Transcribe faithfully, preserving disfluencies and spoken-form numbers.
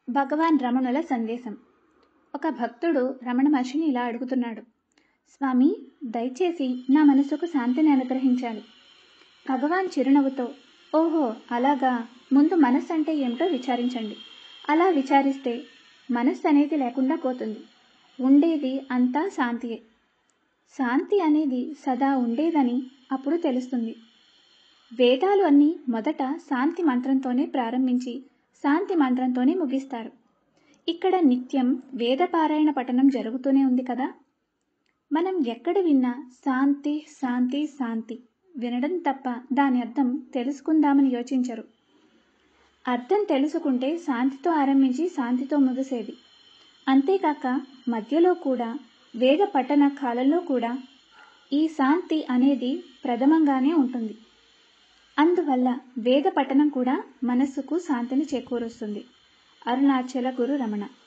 భగవాన్ రమణుల సందేశం. ఒక భక్తుడు రమణ మహర్షిని ఇలా అడుగుతున్నాడు: స్వామి, దయచేసి నా మనసుకు శాంతిని అనుగ్రహించాలి. భగవాన్ చిరునవ్వుతో, ఓహో అలాగా, ముందు మనస్సు అంటే ఏమిటో విచారించండి. అలా విచారిస్తే మనస్సు అనేది లేకుండా పోతుంది. ఉండేది అంతా శాంతియే. శాంతి అనేది సదా ఉండేదని అప్పుడు తెలుస్తుంది. వేదాలు అన్నీ మొదట శాంతి మంత్రంతోనే ప్రారంభించి శాంతి మంత్రంతోనే ముగిస్తారు. ఇక్కడ నిత్యం వేదపారాయణ పఠనం జరుగుతూనే ఉంది కదా. మనం ఎక్కడ విన్నా శాంతి శాంతి శాంతి వినడం తప్ప దాని అర్థం తెలుసుకుందామని యోచించరు. అర్థం తెలుసుకుంటే శాంతితో ఆరంభించి శాంతితో ముగిసేది. అంతేకాక మధ్యలో కూడా వేద పఠన కాలంలో కూడా ఈ శాంతి అనేది ప్రథమంగానే ఉంటుంది. అందువల్ల వేద పఠనం కూడా మనస్సుకు శాంతిని చేకూరుస్తుంది. అరుణాచల గురు రమణ.